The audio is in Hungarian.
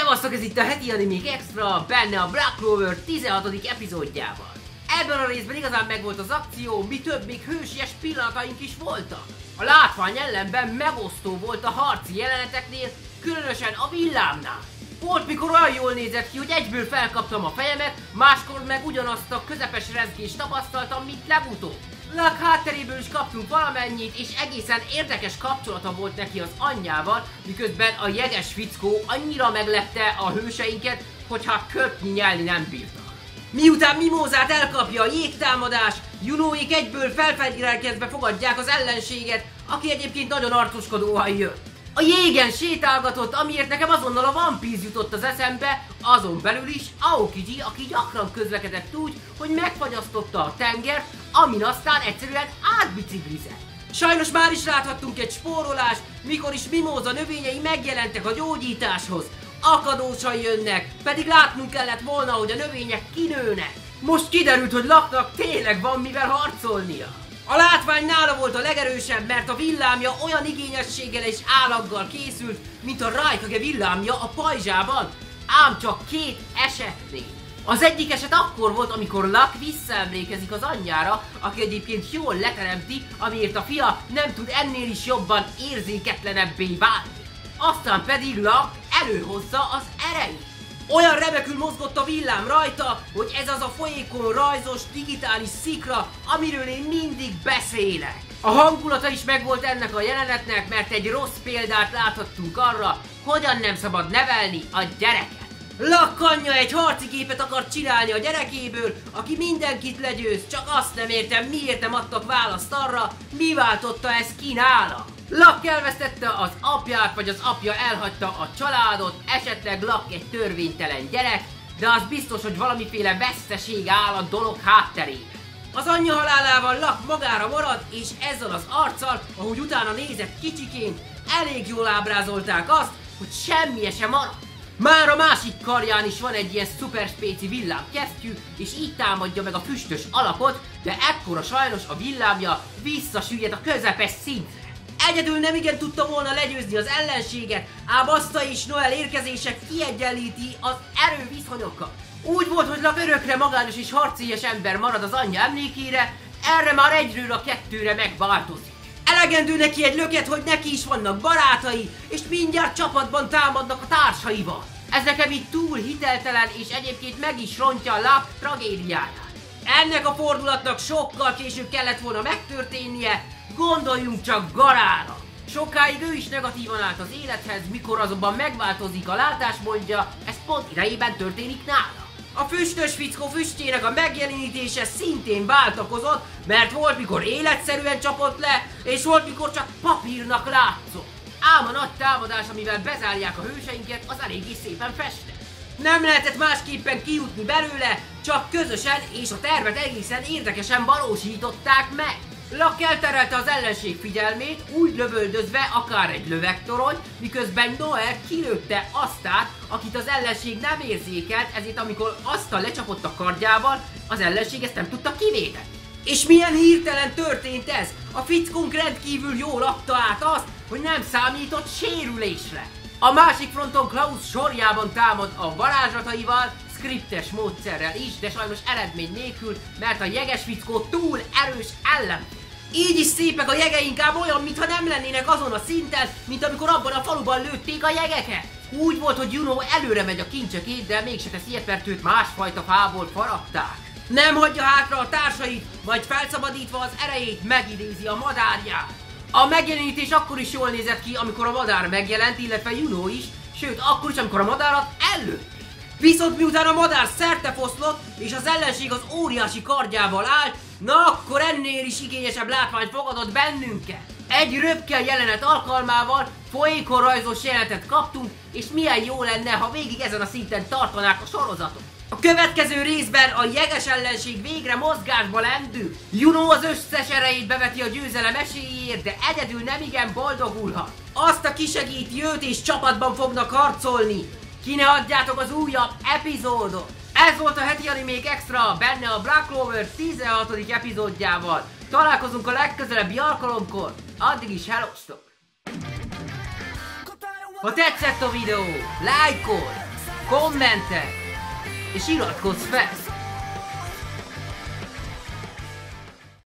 Szevasztok, ez itt a heti animék extra, benne a Black Clover 16. epizódjával. Ebben a részben igazán megvolt az akció, mi több, még hősies pillanataink is voltak. A látvány ellenben megosztó volt a harci jeleneteknél, különösen a villámnál. Volt, mikor olyan jól nézett ki, hogy egyből felkaptam a fejemet, máskor meg ugyanazt a közepes rezgést tapasztaltam, mint legutóbb. Lak hátteréből is kaptunk valamennyit, és egészen érdekes kapcsolata volt neki az anyjával, miközben a jeges fickó annyira meglepte a hőseinket, hogyha köpni nyelni nem bírtak. Miután Mimózát elkapja a jégtámadás, Junóék egyből felfegyverkezve fogadják az ellenséget, aki egyébként nagyon arcoskodóan jött. A jégen sétálgatott, amiért nekem azonnal a One Piece jutott az eszembe, azon belül is Aokiji, aki gyakran közlekedett úgy, hogy megfagyasztotta a tengert, amin aztán egyszerűen átbiciklizett. Sajnos már is láthattunk egy spórolást, mikor is Mimóza növényei megjelentek a gyógyításhoz. Akadósan jönnek, pedig látnunk kellett volna, hogy a növények kinőnek. Most kiderült, hogy Laknak tényleg van mivel harcolnia. A látvány nála volt a legerősebb, mert a villámja olyan igényességgel és állaggal készült, mint a Raikage villámja a pajzsában, ám csak két esetnél. Az egyik eset akkor volt, amikor Lak visszaemlékezik az anyjára, aki egyébként jól leteremti, amiért a fia nem tud ennél is jobban érzéketlenebbé válni. Aztán pedig Lak előhozza az erejét. Olyan remekül mozgott a villám rajta, hogy ez az a folyékony rajzos digitális szikra, amiről én mindig beszélek. A hangulata is megvolt ennek a jelenetnek, mert egy rossz példát láthattunk arra, hogyan nem szabad nevelni a gyereket. Lak anyja egy harci képet akart csinálni a gyerekéből, aki mindenkit legyőz, csak azt nem értem, miért nem adtak választ arra, mi váltotta ez ki nála. Lak elvesztette az apját, vagy az apja elhagyta a családot, esetleg Lak egy törvénytelen gyerek, de az biztos, hogy valamiféle veszteség áll a dolog hátterében. Az anyja halálával Lak magára marad, és ezzel az arccal, ahogy utána nézett kicsiként, elég jól ábrázolták azt, hogy semmije sem marad. Már a másik karján is van egy ilyen szuperspéci villámkesztyű, és így támadja meg a füstös alapot, de ekkora sajnos a villámja visszasüllyed a közepes szintre. Egyedül nem igen tudta volna legyőzni az ellenséget, ám Asta és Noel érkezése kiegyenlíti az erőviszonyokat. Úgy volt, hogy Lak örökre magányos és harcélyes ember marad az anyja emlékére, erre már egyről a kettőre megváltozik. Elegendő neki egy löket, hogy neki is vannak barátai, és mindjárt csapatban támadnak a társaival. Ez nekem itt túl hiteltelen, és egyébként meg is rontja a Lak tragédiáját. Ennek a fordulatnak sokkal később kellett volna megtörténnie, gondoljunk csak Garára. Sokáig ő is negatívan állt az élethez, mikor azonban megváltozik a látásmódja, ez pont idejében történik nála. A füstös fickó füstjének a megjelenítése szintén váltakozott, mert volt mikor életszerűen csapott le, és volt mikor csak papírnak látszott. Ám a nagy támadás, amivel bezárják a hőseinket, az eléggé szépen festett. Nem lehetett másképpen kijutni belőle, csak közösen, és a tervet egészen érdekesen valósították meg. Lak elterelte az ellenség figyelmét, úgy lövöldözve akár egy lövegtorony, miközben Noel kilőtte Astát, akit az ellenség nem érzékelt, ezért amikor Asta lecsapott a kardjával, az ellenség ezt nem tudta kivédeni. És milyen hirtelen történt ez? A fickónk rendkívül jól adta át azt, hogy nem számított sérülésre. A másik fronton Klaus sorjában támad a varázslataival, skriptes módszerrel is, de sajnos eredmény nélkül, mert a jeges fickó túl erős ellen. Így is szépek a jegeink, ám olyan, mintha nem lennének azon a szinten, mint amikor abban a faluban lőtték a jegeket. Úgy volt, hogy Juno előre megy a kincsekét, de mégse tesz ilyet, mert őt másfajta fából faragták. Nem hagyja hátra a társait, majd felszabadítva az erejét megidézi a madárját. A megjelenítés akkor is jól nézett ki, amikor a madár megjelent, illetve Juno is, sőt akkor is, amikor a madárat ellőtt. Viszont miután a madár szertefoszlott, és az ellenség az óriási kardjával állt, na akkor ennél is igényesebb látvány fogadott bennünket. Egy röpke jelenet alkalmával folyékony rajzos jelenetet kaptunk, és milyen jó lenne, ha végig ezen a szinten tartanák a sorozatot. A következő részben a jeges ellenség végre mozgásba lendül. Juno az összes erejét beveti a győzelem esélyéért, de egyedül nem igen boldogulhat. Azt a kisegíti őt, és csapatban fognak harcolni. Ki ne adjátok az újabb epizódot! Ez volt a heti animék extra, benne a Black Clover 16. epizódjával. Találkozunk a legközelebbi alkalomkor, addig is hellóztok! Ha tetszett a videó, lájkolj, kommentek, és iratkozz fel!